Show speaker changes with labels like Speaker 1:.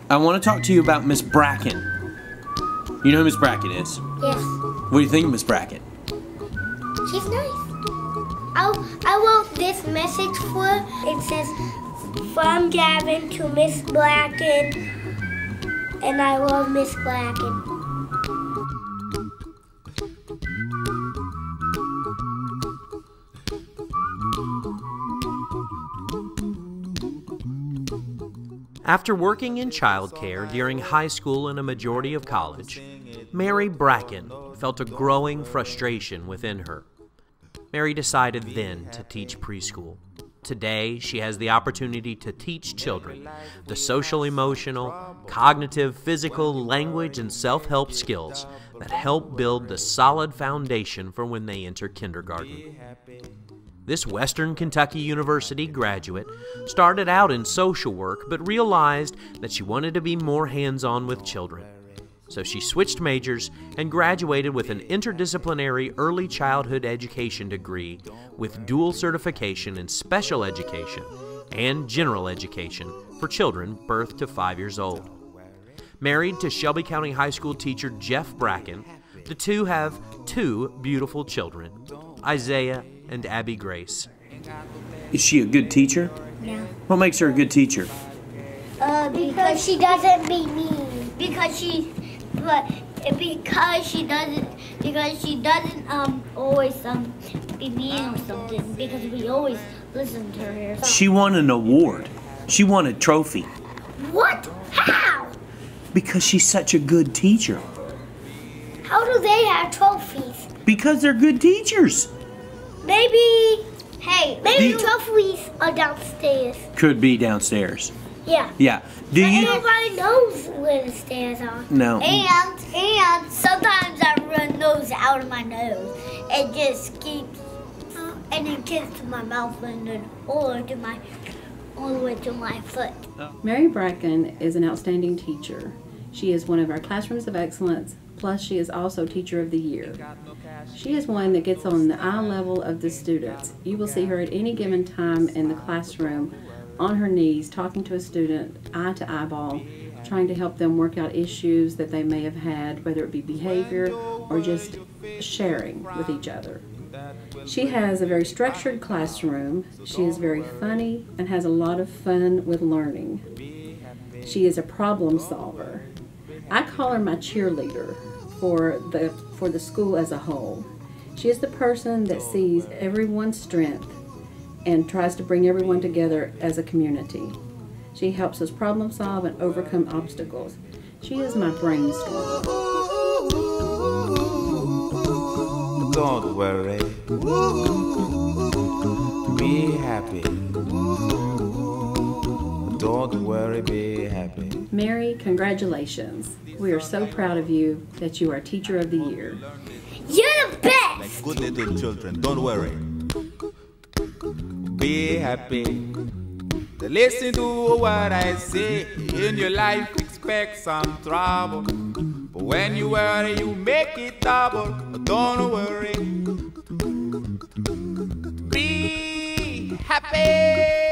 Speaker 1: I want to talk to you about Miss Bracken. You know who Miss Bracken is?
Speaker 2: Yes.
Speaker 1: What do you think of Miss Bracken?
Speaker 2: She's nice. I wrote this message for her. It says, from Gavin to Miss Bracken, and I love Miss Bracken.
Speaker 3: After working in childcare during high school and a majority of college, Mary Bracken felt a growing frustration within her. Mary decided then to teach preschool. Today, she has the opportunity to teach children the social, emotional, cognitive, physical, language, and self-help skills that help build the solid foundation for when they enter kindergarten. This Western Kentucky University graduate started out in social work but realized that she wanted to be more hands-on with children. So she switched majors and graduated with an interdisciplinary early childhood education degree with dual certification in special education and general education for children birth to 5 years old. Married to Shelby County High School teacher Jeff Bracken, the two have two beautiful children, Isaiah and Abby Grace.
Speaker 1: Is she a good teacher?
Speaker 2: No.
Speaker 1: What makes her a good teacher?
Speaker 2: Because she doesn't be mean. Because she doesn't always be mean or something. Because we always listen to her.
Speaker 1: She won an award. She won a trophy.
Speaker 2: What? How?
Speaker 1: Because she's such a good teacher.
Speaker 2: How do they have trophies?
Speaker 1: Because they're good teachers.
Speaker 2: Maybe the trophies are downstairs.
Speaker 1: Could be downstairs.
Speaker 2: Yeah.
Speaker 1: Yeah.
Speaker 2: But everybody knows where the stairs are.
Speaker 1: No.
Speaker 2: And sometimes I run those out of my nose and just keeps, and it gets to my mouth and then all the way to my foot.
Speaker 4: Mary Bracken is an outstanding teacher. She is one of our classrooms of excellence, plus she is also Teacher of the Year. She is one that gets on the eye level of the students. You will see her at any given time in the classroom on her knees talking to a student eye to eyeball, trying to help them work out issues that they may have had, whether it be behavior or just sharing with each other. She has a very structured classroom. She is very funny and has a lot of fun with learning. She is a problem solver. I call her my cheerleader for the school as a whole. She is the person that sees everyone's strength and tries to bring everyone together as a community. She helps us problem solve and overcome obstacles. She is my brainstorm.
Speaker 5: Don't worry, be happy. Don't worry, be happy.
Speaker 4: Mary, congratulations. We are so proud of you that you are Teacher of the Year.
Speaker 2: You're the best!
Speaker 5: Like good little children, don't worry. Be happy. Listen to what I say. In your life, expect some trouble. But when you worry, you make it double. Don't worry. Be happy.